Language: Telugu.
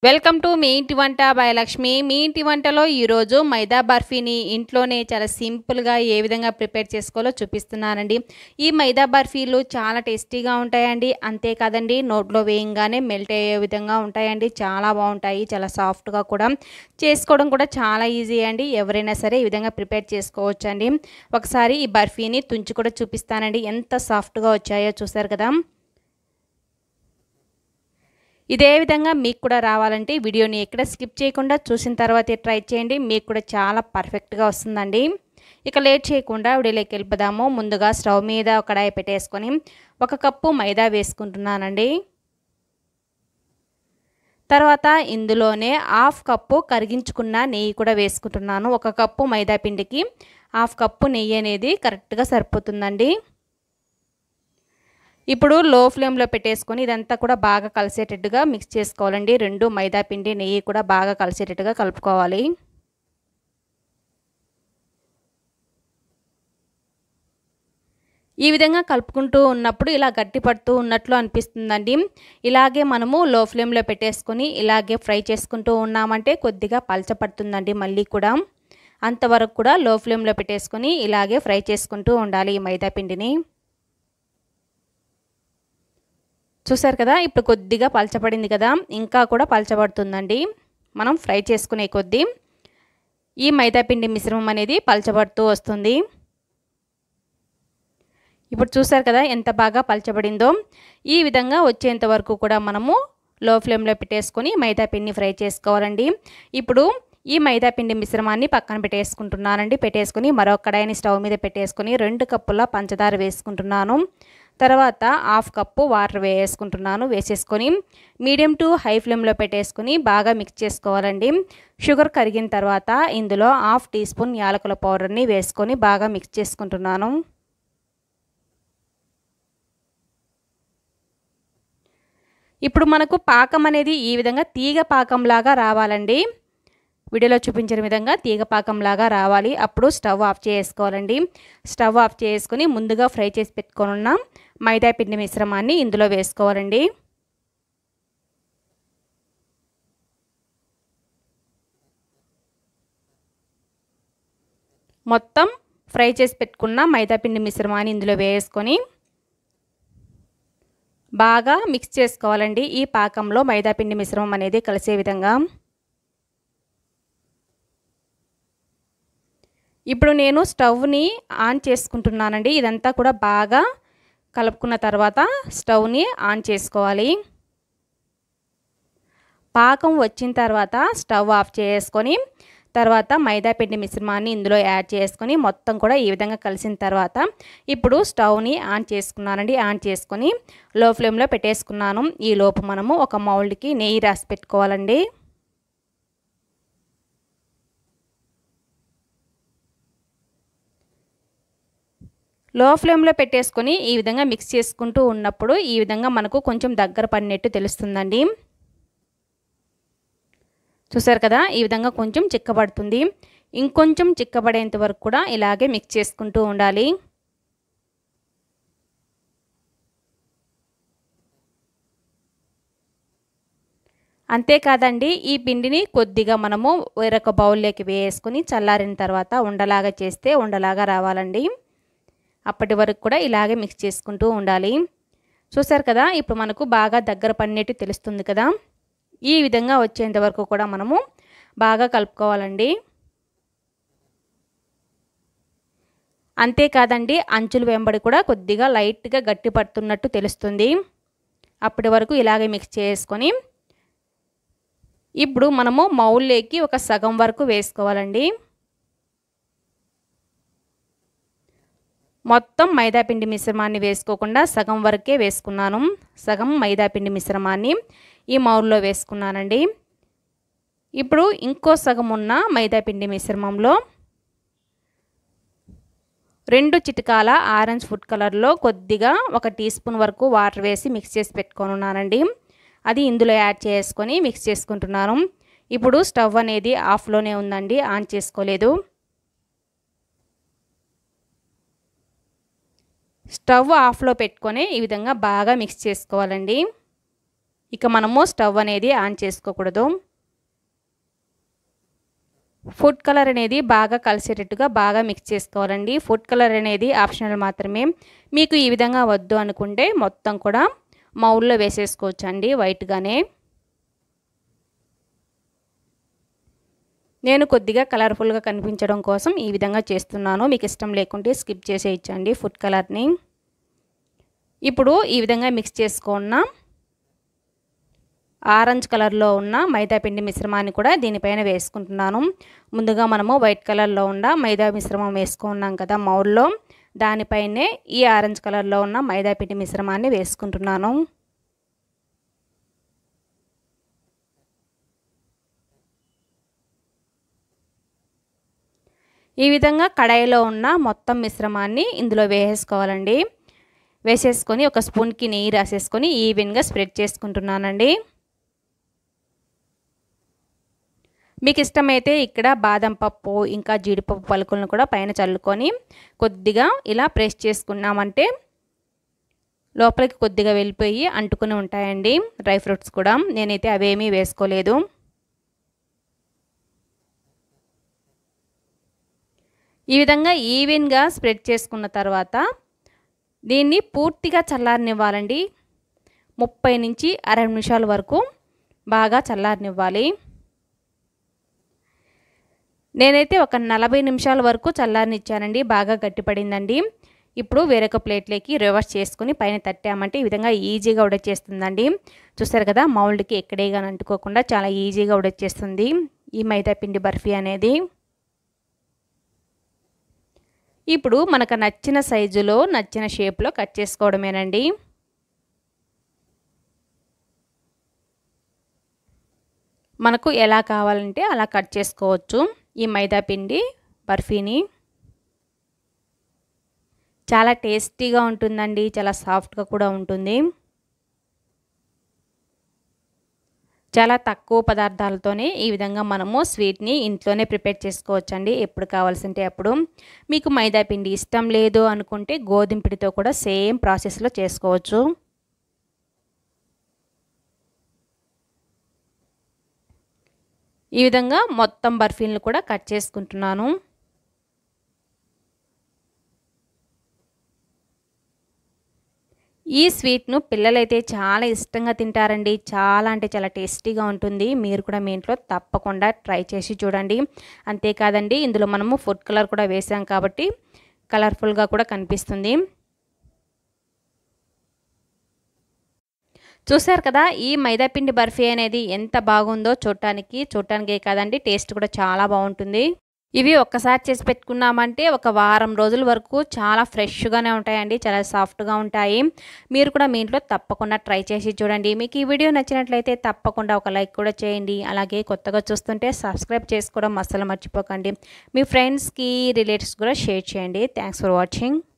వెల్కమ్ టు మీ ఇంటి వంట బై లక్ష్మి. మీ ఇంటి వంటలో ఈరోజు మైదా బర్ఫీని ఇంట్లోనే చాలా సింపుల్గా ఏ విధంగా ప్రిపేర్ చేసుకోవాలో చూపిస్తున్నానండి. ఈ మైదా బర్ఫీలు చాలా టేస్టీగా ఉంటాయండి. అంతేకాదండి, నోట్లో వేయంగానే మెల్ట్ అయ్యే విధంగా ఉంటాయండి. చాలా బాగుంటాయి, చాలా సాఫ్ట్గా కూడా. చేసుకోవడం కూడా చాలా ఈజీ అండి. ఎవరైనా సరే ఈ విధంగా ప్రిపేర్ చేసుకోవచ్చు అండి. ఒకసారి ఈ బర్ఫీని తుంచి కూడా చూపిస్తానండి. ఎంత సాఫ్ట్గా వచ్చాయో చూసారు కదా. ఇదే విధంగా మీకు కూడా రావాలంటే వీడియోని ఎక్కడ స్కిప్ చేయకుండా చూసిన తర్వాతే ట్రై చేయండి. మీకు కూడా చాలా పర్ఫెక్ట్గా వస్తుందండి. ఇక లేట్ చేయకుండా వీడియోలోకి వెళ్ళిపోదాము. ముందుగా స్టవ్ మీద ఒక కడాయి పెట్టేసుకొని 1 కప్పు మైదా వేసుకుంటున్నానండి. తర్వాత ఇందులోనే 1/2 కప్పు కరిగించుకున్న నెయ్యి కూడా వేసుకుంటున్నాను. 1 కప్పు మైదా పిండికి 1/2 కప్పు నెయ్యి అనేది కరెక్ట్గా సరిపోతుందండి. ఇప్పుడు లో ఫ్లేమ్లో పెట్టేసుకొని ఇదంతా కూడా బాగా కలిసేటట్టుగా మిక్స్ చేసుకోవాలండి. రెండు మైదా పిండి నెయ్యి కూడా బాగా కలిసేటట్టుగా కలుపుకోవాలి. ఈ విధంగా కలుపుకుంటూ ఉన్నప్పుడు ఇలా గట్టి పడుతూ ఉన్నట్లు అనిపిస్తుందండి. ఇలాగే మనము లో ఫ్లేమ్లో పెట్టేసుకొని ఇలాగే ఫ్రై చేసుకుంటూ ఉన్నామంటే కొద్దిగా పలచపడుతుందండి. మళ్ళీ కూడా అంతవరకు కూడా లో ఫ్లేమ్లో పెట్టేసుకొని ఇలాగే ఫ్రై చేసుకుంటూ ఉండాలి ఈ మైదా పిండిని. చూసారు కదా, ఇప్పుడు కొద్దిగా పలచబడింది కదా, ఇంకా కూడా పలచబడుతుందండి. మనం ఫ్రై చేసుకునే కొద్దీ ఈ మైదాపిండి మిశ్రమం అనేది పలచబడుతూ వస్తుంది. ఇప్పుడు చూసారు కదా ఎంత బాగా పలచబడిందో. ఈ విధంగా వచ్చేంత వరకు కూడా మనము లో ఫ్లేమ్లో పెట్టేసుకొని మైదాపిండిని ఫ్రై చేసుకోవాలండి. ఇప్పుడు ఈ మైదాపిండి మిశ్రమాన్ని పక్కన పెట్టేసుకుంటున్నానండి. పెట్టేసుకొని మరొక కడాయిని స్టవ్ మీద పెట్టేసుకొని 2 కప్పుల పంచదార వేసుకుంటున్నాను. తర్వాత 1/2 కప్పు వాటర్ వేసుకుంటున్నాను. వేసేసుకొని మీడియం టు హై ఫ్లేమ్లో పెట్టేసుకొని బాగా మిక్స్ చేసుకోవాలండి. షుగర్ కరిగిన తర్వాత ఇందులో 1/2 టీ స్పూన్ యాలకుల పౌడర్ని వేసుకొని బాగా మిక్స్ చేసుకుంటున్నాను. ఇప్పుడు మనకు పాకం అనేది ఈ విధంగా తీగ పాకంలాగా రావాలండి. వీడియోలో చూపించిన విధంగా తీగ పాకంలాగా రావాలి. అప్పుడు స్టవ్ ఆఫ్ చేసుకోవాలండి. స్టవ్ ఆఫ్ చేసుకొని ముందుగా ఫ్రై చేసి పెట్టుకున్న మైదా పిండి మిశ్రమాన్ని ఇందులో వేసుకోవాలండి. మొత్తం ఫ్రై చేసి పెట్టుకున్న మైదా పిండి మిశ్రమాన్ని ఇందులో వేసుకొని బాగా మిక్స్ చేసుకోవాలండి. ఈ పాకంలో మైదా పిండి మిశ్రమం అనేది కలిసే విధంగా. ఇప్పుడు నేను స్టవ్ని ఆన్ చేసుకుంటున్నానండి. ఇదంతా కూడా బాగా కలుపుకున్న తర్వాత స్టవ్ని ఆన్ చేసుకోవాలి. పాకం వచ్చిన తర్వాత స్టవ్ ఆఫ్ చేసుకొని తర్వాత మైదా పిండి మిశ్రమాన్ని ఇందులో యాడ్ చేసుకొని మొత్తం కూడా ఈ విధంగా కలిసిన తర్వాత ఇప్పుడు స్టవ్ని ఆన్ చేసుకున్నానండి. ఆన్ చేసుకొని లో ఫ్లేమ్లో పెట్టేసుకున్నాను. ఈ లోపు మనము ఒక మౌల్డ్కి నెయ్యి రాసి పెట్టుకోవాలండి. లో ఫ్లేమ్లో పెట్టేసుకొని ఈ విధంగా మిక్స్ చేసుకుంటూ ఉన్నప్పుడు ఈ విధంగా మనకు కొంచెం దగ్గర పడినట్టు తెలుస్తుందండి. చూసారు కదా, ఈ విధంగా కొంచెం చిక్కబడుతుంది. ఇంకొంచెం చిక్కబడేంత వరకు కూడా ఇలాగే మిక్స్ చేసుకుంటూ ఉండాలి. అంతేకాదండి, ఈ పిండిని కొద్దిగా మనము వేరొక బౌల్లోకి వేసుకొని చల్లారిన తర్వాత ఉండలాగా చేస్తే ఉండలాగా రావాలండి. అప్పటి వరకు కూడా ఇలాగే మిక్స్ చేసుకుంటూ ఉండాలి. చూసారు కదా, ఇప్పుడు మనకు బాగా దగ్గర పడినట్టు తెలుస్తుంది కదా. ఈ విధంగా వచ్చేంత వరకు కూడా మనము బాగా కలుపుకోవాలండి. అంతేకాదండి, అంచులు వెంబడి కూడా కొద్దిగా లైట్గా గట్టి పడుతున్నట్టు తెలుస్తుంది. అప్పటి వరకు ఇలాగే మిక్స్ చేసుకొని ఇప్పుడు మనము మౌల్లోకి ఒక సగం వరకు వేసుకోవాలండి. మొత్తం మైదాపిండి మిశ్రమాన్ని వేసుకోకుండా సగం వరకే వేసుకున్నాను. సగం మైదాపిండి మిశ్రమాన్ని ఈ మౌల్లో వేసుకున్నానండి. ఇప్పుడు ఇంకో సగం ఉన్న మైదాపిండి మిశ్రమంలో 2 చిటికాల ఆరెంజ్ ఫుడ్ కలర్లో కొద్దిగా 1 టీ స్పూన్ వరకు వాటర్ వేసి మిక్స్ చేసి పెట్టుకున్నానండి. అది ఇందులో యాడ్ చేసుకొని మిక్స్ చేసుకుంటున్నాను. ఇప్పుడు స్టవ్ అనేది ఆఫ్లోనే ఉందండి, ఆన్ చేసుకోలేదు. స్టవ్ ఆఫ్లో పెట్టుకొని ఈ విధంగా బాగా మిక్స్ చేసుకోవాలండి. ఇక మనము స్టవ్ అనేది ఆన్ చేసుకోకూడదు. ఫుడ్ కలర్ అనేది బాగా కలిసేటట్టుగా బాగా మిక్స్ చేసుకోవాలండి. ఫుడ్ కలర్ అనేది ఆప్షనల్ మాత్రమే. మీకు ఈ విధంగా వద్దు అనుకుంటే మొత్తం కూడా మౌల్లో వేసేసుకోవచ్చండి వైట్గానే. నేను కొద్దిగా కలర్ఫుల్గా కనిపించడం కోసం ఈ విధంగా చేస్తున్నాను. మీకు ఇష్టం లేకుంటే స్కిప్ చేసేయచ్చండి ఫుడ్ కలర్ని. ఇప్పుడు ఈ విధంగా మిక్స్ చేసుకున్న ఆరెంజ్ కలర్లో ఉన్న మైదా పిండి మిశ్రమాన్ని కూడా దీనిపైన వేసుకుంటున్నాను. ముందుగా మనము వైట్ కలర్లో ఉన్న మైదా మిశ్రమం వేసుకున్నాం కదా మౌల్లో, దానిపైనే ఈ ఆరెంజ్ కలర్లో ఉన్న మైదా పిండి మిశ్రమాన్ని వేసుకుంటున్నాను. ఈ విధంగా కడాయిలో ఉన్న మొత్తం మిశ్రమాన్ని ఇందులో వేసేసుకోవాలండి. వేసేసుకొని ఒక స్పూన్కి నెయ్యి రాసేసుకొని ఈవెన్గా స్ప్రెడ్ చేసుకుంటున్నానండి. మీకు ఇష్టమైతే ఇక్కడ బాదం పప్పు ఇంకా జీడిపప్పు పలుకులను కూడా పైన చల్లుకొని కొద్దిగా ఇలా ప్రెస్ చేసుకున్నామంటే లోపలికి కొద్దిగా వెళ్ళిపోయి అంటుకుని ఉంటాయండి డ్రై ఫ్రూట్స్ కూడా. నేనైతే అవేమీ వేసుకోలేదు. ఈ విధంగా ఈవెన్గా స్ప్రెడ్ చేసుకున్న తర్వాత దీన్ని పూర్తిగా చల్లారనివ్వాలండి. 30 నుంచి 60 నిమిషాల వరకు బాగా చల్లారనివ్వాలి. నేనైతే ఒక 40 నిమిషాల వరకు చల్లారనిచ్చానండి. బాగా గట్టిపడిందండి. ఇప్పుడు వేరొక ప్లేట్లోకి రివర్స్ చేసుకుని పైన తట్టామంటే ఈ విధంగా ఈజీగా ఉడచేస్తుందండి. చూస్తారు కదా మౌల్డ్కి ఎక్కడేగా అంటుకోకుండా చాలా ఈజీగా ఉడచేస్తుంది ఈ మైదా పిండి బర్ఫీ అనేది. ఇప్పుడు మనకు నచ్చిన సైజులో నచ్చిన షేప్లో కట్ చేసుకోవడమేనండి. మనకు ఎలా కావాలంటే అలా కట్ చేసుకోవచ్చు ఈ మైదా పిండి బర్ఫీని. చాలా టేస్టీగా ఉంటుందండి, చాలా సాఫ్ట్గా కూడా ఉంటుంది. చాలా తక్కువ పదార్థాలతోనే ఈ విధంగా మనము స్వీట్ని ఇంట్లోనే ప్రిపేర్ చేసుకోవచ్చండి ఎప్పుడు కావాల్సింటే అప్పుడు. మీకు మైదా పిండి ఇష్టం లేదు అనుకుంటే గోధుమ పిండితో కూడా సేమ్ ప్రాసెస్లో చేసుకోవచ్చు. ఈ విధంగా మొత్తం బర్ఫీలను కూడా కట్ చేసుకుంటున్నాను. ఈ స్వీట్ను పిల్లలైతే చాలా ఇష్టంగా తింటారండి. చాలా అంటే చాలా టేస్టీగా ఉంటుంది. మీరు కూడా మీ ఇంట్లో తప్పకుండా ట్రై చేసి చూడండి. అంతేకాదండి ఇందులో మనము ఫుడ్ కలర్ కూడా వేసాం కాబట్టి కలర్ఫుల్గా కూడా కనిపిస్తుంది. చూసారు కదా ఈ మైదా పిండి బర్ఫీ అనేది ఎంత బాగుందో చూడటానికే కాదండి టేస్ట్ కూడా చాలా బాగుంటుంది. ఇవి ఒక్కసారి చేసి పెట్టుకున్నామంటే ఒక వారం రోజుల వరకు చాలా ఫ్రెష్గానే ఉంటాయండి, చాలా సాఫ్ట్గా ఉంటాయి. మీరు కూడా మీ ఇంట్లో తప్పకుండా ట్రై చేసి చూడండి. మీకు ఈ వీడియో నచ్చినట్లయితే తప్పకుండా ఒక లైక్ కూడా చేయండి. అలాగే కొత్తగా చూస్తుంటే సబ్స్క్రైబ్ చేసుకోవడం అస్సలు మర్చిపోకండి. మీ ఫ్రెండ్స్కి రిలేటివ్స్ కూడా షేర్ చేయండి. Thanks for watching.